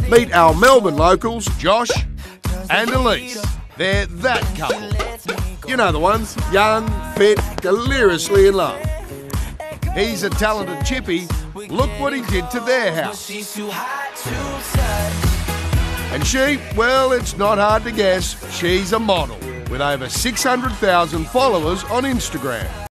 Meet our Melbourne locals, Josh and Elise. They're that couple. You know the ones, young, fit, deliriously in love. He's a talented chippy. Look what he did to their house. And she, well, it's not hard to guess, she's a model with over 600,000 followers on Instagram.